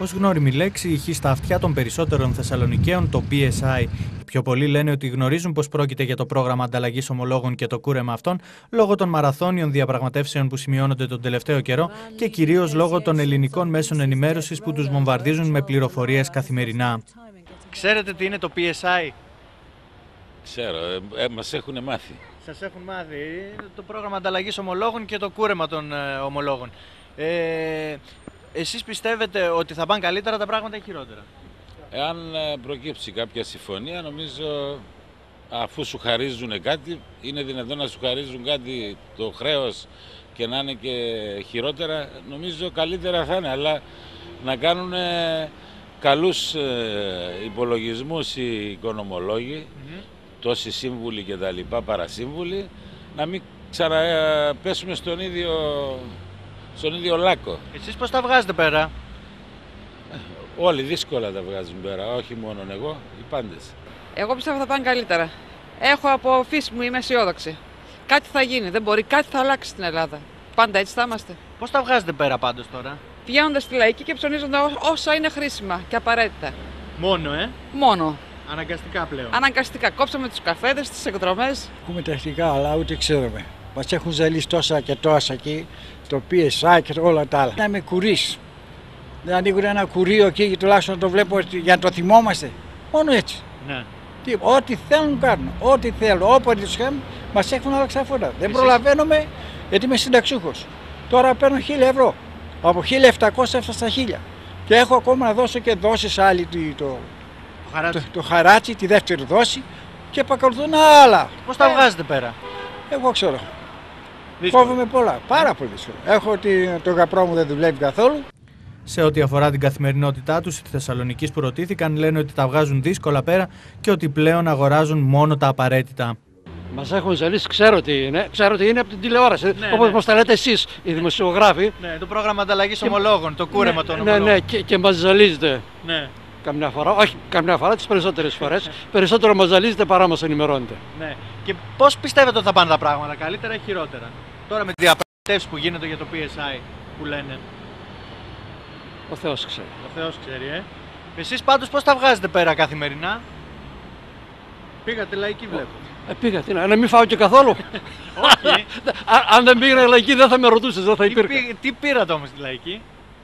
Ως γνώριμη λέξη ηχεί στα αυτιά των περισσότερων Θεσσαλονικαίων το PSI. Οι πιο πολλοί λένε ότι γνωρίζουν πως πρόκειται για το πρόγραμμα ανταλλαγής ομολόγων και το κούρεμα αυτών λόγω των μαραθώνιων διαπραγματεύσεων που σημειώνονται τον τελευταίο καιρό και κυρίως λόγω των ελληνικών μέσων ενημέρωσης που τους βομβαρδίζουν με πληροφορίες καθημερινά. Ξέρετε τι είναι το PSI? Ξέρω, μας έχουν μάθει. Σας έχουν μάθει το πρόγραμμα ανταλλαγής ομολόγων και το κούρεμα των ομολόγων. Εσείς πιστεύετε ότι θα πάνε καλύτερα τα πράγματα ή χειρότερα? Εάν προκύψει κάποια συμφωνία, νομίζω αφού σου χαρίζουν κάτι, είναι δυνατόν να σου χαρίζουν κάτι το χρέος και να είναι και χειρότερα, νομίζω καλύτερα θα είναι, αλλά να κάνουν καλούς υπολογισμούς οι οικονομολόγοι, τόσοι σύμβουλοι και τα λοιπά, παρασύμβουλοι, να μην ξαναπέσουμε στον ίδιο λάκκο. Εσείς πώς τα βγάζετε πέρα? Όλοι δύσκολα τα βγάζουν πέρα, όχι μόνο εγώ, οι πάντες. Εγώ πιστεύω θα πάνε καλύτερα. Έχω από φύση μου, είμαι αισιόδοξη. Κάτι θα γίνει, δεν μπορεί, κάτι θα αλλάξει στην Ελλάδα. Πάντα έτσι θα είμαστε. Πώς τα βγάζετε πέρα πάντως τώρα? Πηγαίνοντας στη λαϊκή και ψωνίζονται όσα είναι χρήσιμα και απαραίτητα. Μόνο, Μόνο. Αναγκαστικά πλέον. Αναγκαστικά. Κόψαμε τους καφέδες, τις εκδρομές. Ακούμε τεχνικά, αλλά ούτε ξέρουμε. Μας έχουν ζαλίσει τόσα και τόσα εκεί, το PSI και όλα τα άλλα. Να είμαι κουρίς. Δεν ανοίγουν ένα κουρίο εκεί και τουλάχιστον να το βλέπω για να το θυμόμαστε. Μόνο έτσι. Ναι. Ό,τι θέλουν κάνουν. Ό,τι θέλουν. Όποτε τους κάνουν, μας έχουν άλλαξα φορά. Δεν προλαβαίνουμε γιατί είμαι συνταξιούχος. Τώρα παίρνω 1.000 ευρώ. Από 1.700 έφτασα στα 1.000. Και έχω ακόμα να δώσω και δόσεις άλλη το χαράτσι, τη δεύτερη δόση και επακολουθούν άλλα. Πώς τα βγάζετε πέρα? Εγώ ξέρω. Φόβομαι πολλά. Πάρα πολύ δύσκολο. Έχω το γαπρό μου δεν δουλεύει καθόλου. Σε ό,τι αφορά την καθημερινότητά τους, οι Θεσσαλονικείς που ρωτήθηκαν λένε ότι τα βγάζουν δύσκολα πέρα και ότι πλέον αγοράζουν μόνο τα απαραίτητα. Μας έχουν ζαλίσει, ξέρω τι είναι από την τηλεόραση. Όπως μας τα λέτε εσείς, οι δημοσιογράφοι. Ναι, το πρόγραμμα ανταλλαγής ομολόγων, το κούρεμα των ομολόγων. Ναι, και μας ζαλίζετε. Ναι. Καμιά φορά, όχι καμιά φορά, τις περισσότερες φορές. Περισσότερο μας ζαλίζετε παρά μας ενημερώνετε. Ναι. Και πώς πιστεύετε ότι θα πάνε τα πράγματα, καλύτερα ή χειρότερα? Τώρα με τις διαπραγματεύσεις που γίνονται για το PSI που λένε. Ο Θεός ξέρει. Ο Θεός ξέρει, Εσείς πάντως πώς τα βγάζετε πέρα καθημερινά? Πήγατε λαϊκή βλέπω. Πήγα, να μην φάω και καθόλου. Όχι. Αν δεν πήγαινα λαϊκή δεν θα με ρωτούσες, δεν θα υπήρχε. Τι πήρατε όμως στη λαϊκή?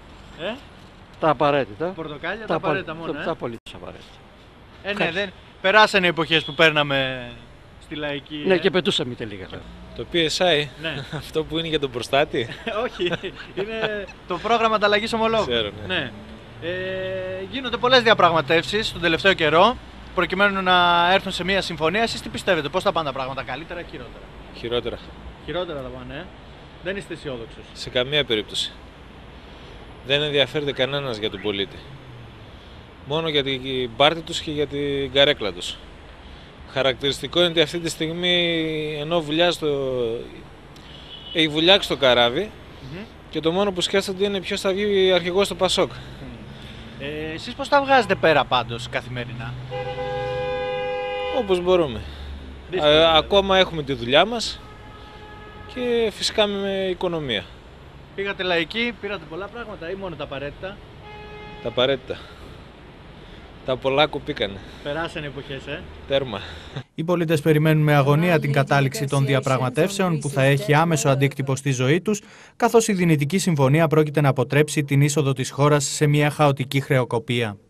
Τα απαραίτητα. Πορτοκάλια, τα απαραίτητα μόνο. Τα απολύτως απαραίτητα. Ναι, δεν περάσανε οι εποχές που παίρναμε στη λαϊκή. Ναι, και πετούσαμε τελικά. Το PSI, ναι. Αυτό που είναι για τον προστάτη. Όχι, είναι το πρόγραμμα ανταλλαγής ομολόγων. Ξέρω, ναι. Γίνονται πολλές διαπραγματεύσεις τον τελευταίο καιρό προκειμένου να έρθουν σε μια συμφωνία. Εσείς τι πιστεύετε, πώς θα πάνε τα πράγματα, καλύτερα ή χειρότερα? Χειρότερα. Χειρότερα θα πάνε, Δεν είστε αισιόδοξος? Σε καμία περίπτωση. Δεν ενδιαφέρεται κανένας για τον πολίτη. Μόνο για την πάρτη τους και για την καρέκλα τους. Χαρακτηριστικό είναι ότι αυτή τη στιγμή ενώ έχει βουλιάξει το καράβι και το μόνο που σκέφτονται είναι ποιος θα βγει αρχηγός στο Πασόκ. Εσείς πώς τα βγάζετε πέρα πάντως καθημερινά? Όπως μπορούμε. Ακόμα έχουμε τη δουλειά μας και φυσικά με οικονομία. Πήγατε λαϊκή, πήρατε πολλά πράγματα ή μόνο τα απαραίτητα? Τα απαραίτητα. Τα πολλά κοπήκανε. Περάσανε εποχές, Τέρμα. Οι πολίτες περιμένουν με αγωνία την κατάληξη των διαπραγματεύσεων που θα έχει άμεσο αντίκτυπο στη ζωή τους, καθώς η δυνητική συμφωνία πρόκειται να αποτρέψει την είσοδο της χώρας σε μια χαοτική χρεοκοπία.